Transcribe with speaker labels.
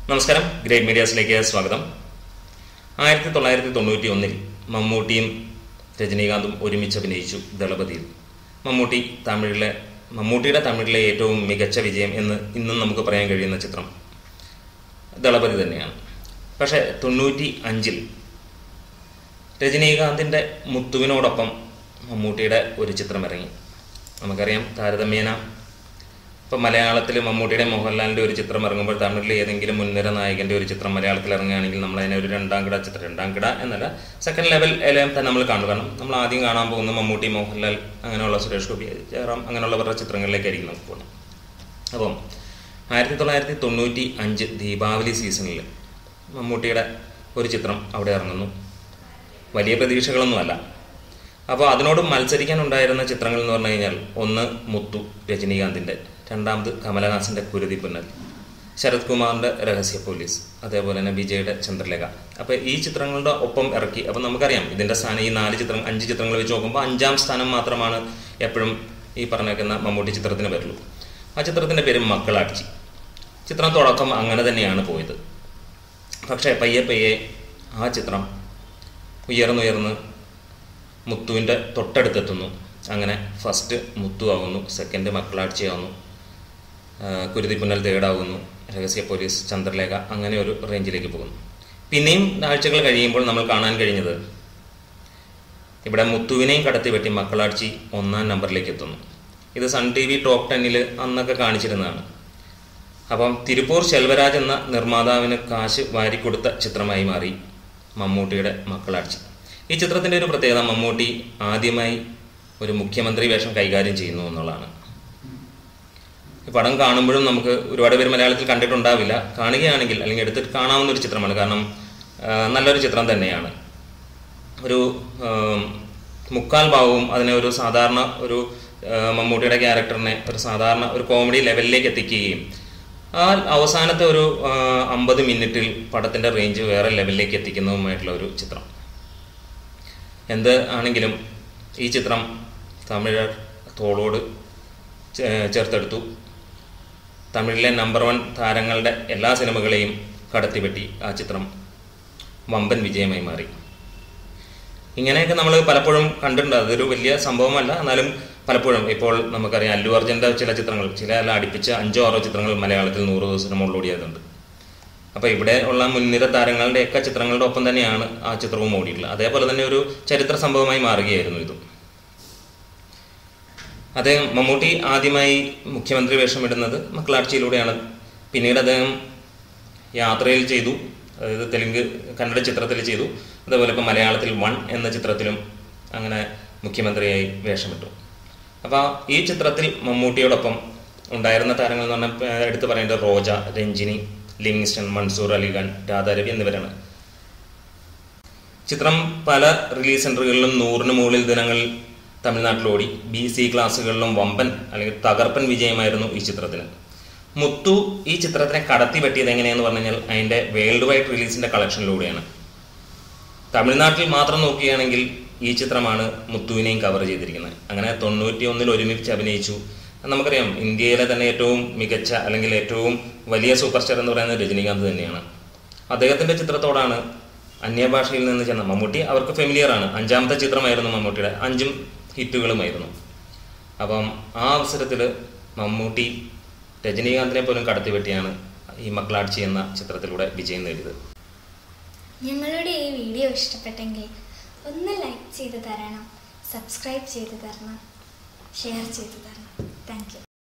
Speaker 1: നമസ്കാരം, ഗ്രേറ്റ് മീഡിയാസിലേക്ക് സ്വാഗതം. 1991 മമ്മൂട്ടിയും രജനീകാന്തും ഒരുമിച്ച് അഭിനയിച്ചു ദളപതിയിൽ. മമ്മൂട്ടിയുടെ തമിഴിലെ ഏറ്റവും മികച്ച വിജയം എന്ന് ഇന്നും നമുക്ക് പറയാൻ കഴിയുന്ന ചിത്രം ദളപതി തന്നെയാണ്. പക്ഷേ 95 രജനീകാന്തിൻ്റെ മുത്തുവിനോടൊപ്പം മമ്മൂട്ടിയുടെ ഒരു ചിത്രം ഇറങ്ങി. നമുക്കറിയാം, താരതമ്യേന ഇപ്പോൾ മലയാളത്തിൽ മമ്മൂട്ടിയുടെ മോഹൻലാലിൻ്റെ ഒരു ചിത്രം ഇറങ്ങുമ്പോൾ തമിഴിൽ ഏതെങ്കിലും മുൻനിര നായകൻ്റെ ഒരു ചിത്രം മലയാളത്തിൽ ഇറങ്ങുകയാണെങ്കിൽ നമ്മളതിനെ ഒരു രണ്ടാം കിട എന്നല്ല, സെക്കൻഡ് ലെവൽ തന്നെ നമ്മൾ കാണും. കാരണം നമ്മൾ ആദ്യം കാണാൻ പോകുന്ന മമ്മൂട്ടി, മോഹൻലാൽ, അങ്ങനെയുള്ള സുരേഷ് ഗോപി, ജയറാം, അങ്ങനെയുള്ളവരുടെ ചിത്രങ്ങളിലേക്കായിരിക്കും നമുക്ക് പോകുന്നത്. അപ്പം 1995 ദീപാവലി സീസണിൽ മമ്മൂട്ടിയുടെ ഒരു ചിത്രം അവിടെ ഇറങ്ങുന്നു. വലിയ പ്രതീക്ഷകളൊന്നുമല്ല. അപ്പോൾ അതിനോട് മത്സരിക്കാനുണ്ടായിരുന്ന ചിത്രങ്ങൾ എന്ന് പറഞ്ഞു കഴിഞ്ഞാൽ, ഒന്ന് മുത്തു രജനീകാന്തിൻ്റെ, രണ്ടാമത് കമലഹാസൻ്റെ കുരുതിപ്പുന്നൽ, ശരത് കുമാറിൻ്റെ രഹസ്യ പോലീസ്, അതേപോലെ തന്നെ വിജയുടെ ചന്ദ്രലേഖ. അപ്പോൾ ഈ ചിത്രങ്ങളുടെ ഒപ്പം ഇറക്കി. അപ്പോൾ നമുക്കറിയാം ഇതിൻ്റെ സ്ഥാനം ഈ 5 ചിത്രങ്ങൾ വെച്ച് നോക്കുമ്പോൾ 5ാം സ്ഥാനം മാത്രമാണ് എപ്പോഴും ഈ പറഞ്ഞേക്കുന്ന മമ്മൂട്ടി ചിത്രത്തിന് വരുള്ളൂ. ആ ചിത്രത്തിൻ്റെ പേര് മക്കളാട്ചി. ചിത്രം തുടക്കം അങ്ങനെ തന്നെയാണ് പോയത്. പക്ഷേ പയ്യെ ആ ചിത്രം ഉയർന്ന് മുത്തുവിൻ്റെ തൊട്ടടുത്തെത്തുന്നു. അങ്ങനെ ഫസ്റ്റ് മുത്തു ആവുന്നു, സെക്കൻഡ് മക്കളാട്ചി ആവുന്നു, കുരുതിപ്പുന്നൽ തേടാവുന്നു, രഹസ്യ പോലീസ്, ചന്ദ്രലേഖ, അങ്ങനെ ഒരു റേഞ്ചിലേക്ക് പോകുന്നു. പിന്നെയും ആഴ്ചകൾ കഴിയുമ്പോൾ നമ്മൾ കാണാൻ കഴിഞ്ഞത് ഇവിടെ മുത്തുവിനെയും കടത്തിവെട്ടി മക്കളാട്ചി 1ാം നമ്പറിലേക്ക് എത്തുന്നു. ഇത് സൺ TV ടോപ്പ് 10 അന്നൊക്കെ കാണിച്ചിരുന്നതാണ്. അപ്പം തിരുപ്പൂർ ശെൽവരാജ് എന്ന നിർമ്മാതാവിന് കാശ് വാരിക്കൊടുത്ത ചിത്രമായി മാറി മമ്മൂട്ടിയുടെ മക്കളാട്ചി. ഈ ചിത്രത്തിൻ്റെ ഒരു പ്രത്യേകത, മമ്മൂട്ടി ആദ്യമായി ഒരു മുഖ്യമന്ത്രി വേഷം കൈകാര്യം ചെയ്യുന്നു എന്നുള്ളതാണ്. ഈ പടം കാണുമ്പോഴും നമുക്ക് ഒരുപാട് പേര് മലയാളത്തിൽ കണ്ടിട്ടുണ്ടാവില്ല. കാണുകയാണെങ്കിൽ അല്ലെങ്കിൽ എടുത്തിട്ട് കാണാവുന്ന ഒരു ചിത്രമാണ്. കാരണം നല്ലൊരു ചിത്രം തന്നെയാണ്. ഒരു മുക്കാൽ ഭാവവും അതിനെ ഒരു സാധാരണ ഒരു മമ്മൂട്ടിയുടെ ക്യാരക്ടറിനെ ഒരു സാധാരണ ഒരു കോമഡി ലെവലിലേക്ക് എത്തിക്കുകയും ആ അവസാനത്തെ ഒരു 50 മിനിറ്റിൽ പടത്തിൻ്റെ റേഞ്ച് വേറെ ലെവലിലേക്ക് എത്തിക്കുന്നതുമായിട്ടുള്ള ഒരു ചിത്രം. എന്ത് ആണെങ്കിലും ഈ ചിത്രം തമിഴർ തോളോട് ചേർത്തെടുത്തു. തമിഴിലെ നമ്പർ 1 താരങ്ങളുടെ എല്ലാ സിനിമകളെയും കടത്തിവെട്ടി ആ ചിത്രം വമ്പൻ വിജയമായി മാറി. ഇങ്ങനെയൊക്കെ നമ്മൾ പലപ്പോഴും കണ്ടിട്ടുണ്ട്. അതൊരു വലിയ സംഭവമല്ല, എന്നാലും പലപ്പോഴും ഇപ്പോൾ നമുക്കറിയാം അല്ലു അർജുൻ്റെ ചില അടുപ്പിച്ച 5-6 ചിത്രങ്ങൾ മലയാളത്തിൽ 100 ദിവസത്തിന് മുകളിൽ ഓടിയതുണ്ട്. അപ്പോൾ ഇവിടെ ഉള്ള മുൻനിര താരങ്ങളുടെയൊക്കെ ചിത്രങ്ങളുടെ ഒപ്പം തന്നെയാണ് ആ ചിത്രവും ഓടിയിട്ടുള്ളത്. അതേപോലെ തന്നെ ഒരു ചരിത്ര സംഭവമായി മാറുകയായിരുന്നു ഇതും. അദ്ദേഹം മമ്മൂട്ടി ആദ്യമായി മുഖ്യമന്ത്രി വേഷമിടുന്നത് മക്കളാട്ചിയിലൂടെയാണ്. പിന്നീട് അദ്ദേഹം യാത്രയിൽ ചെയ്തു, അതായത് കന്നഡ ചിത്രത്തിൽ ചെയ്തു. അതേപോലെ ഇപ്പോൾ മലയാളത്തിൽ 1 എന്ന ചിത്രത്തിലും അങ്ങനെ മുഖ്യമന്ത്രിയായി വേഷമിട്ടു. അപ്പോൾ ഈ ചിത്രത്തിൽ മമ്മൂട്ടിയോടൊപ്പം ഉണ്ടായിരുന്ന താരങ്ങൾ എന്ന് പറഞ്ഞാൽ എടുത്തു പറയേണ്ടത് റോജ, രഞ്ജിനി, ലിവിങ്സ്റ്റൺ, മൻസൂർ അലിഖാൻ, രാധാരവി എന്നിവരാണ്. ചിത്രം പല റിലീസ് സെൻ്ററുകളിലും 100ന് മുകളിൽ ദിനങ്ങൾ തമിഴ്നാട്ടിലോടി. BC ക്ലാസ്സുകളിലും വമ്പൻ അല്ലെങ്കിൽ തകർപ്പൻ വിജയമായിരുന്നു ഈ ചിത്രത്തിന്. മുത്തു ഈ ചിത്രത്തിനെ കടത്തി വെട്ടിയത് എങ്ങനെയെന്ന് പറഞ്ഞു കഴിഞ്ഞാൽ അതിൻ്റെ വേൾഡ് വൈഡ് റിലീസിൻ്റെ കളക്ഷനിലൂടെയാണ്. തമിഴ്നാട്ടിൽ മാത്രം നോക്കുകയാണെങ്കിൽ ഈ ചിത്രമാണ് മുത്തുവിനെയും കവർ ചെയ്തിരിക്കുന്നത്. അങ്ങനെ 91 ഒരുമിച്ച് അഭിനയിച്ചു. നമുക്കറിയാം ഇന്ത്യയിലെ തന്നെ ഏറ്റവും മികച്ച അല്ലെങ്കിൽ ഏറ്റവും വലിയ സൂപ്പർ സ്റ്റാർ എന്ന് പറയുന്നത് രജനീകാന്ത് തന്നെയാണ്. അദ്ദേഹത്തിൻ്റെ ചിത്രത്തോടാണ് അന്യഭാഷയിൽ നിന്ന് ചെന്ന മമ്മൂട്ടി അവർക്ക് ഫെമിലിയറാണ്. 5ാമത്തെ ചിത്രമായിരുന്നു മമ്മൂട്ടിയുടെ, 5 ഹിറ്റുകളുമായിരുന്നു. അപ്പം ആ അവസരത്തിൽ മമ്മൂട്ടി രജനീകാന്തിനെ പോലും കടത്തിവെട്ടിയാണ് ഈ മക്കളാട്ചി എന്ന ചിത്രത്തിലൂടെ വിജയം നേടിയത്.
Speaker 2: ഞങ്ങളുടെ ഈ വീഡിയോ ഇഷ്ടപ്പെട്ടെങ്കിൽ ഒന്ന് ലൈക്ക് ചെയ്ത് തരണം, സബ്സ്ക്രൈബ് ചെയ്ത് തരണം, ഷെയർ ചെയ്ത് തരണം. Thank U.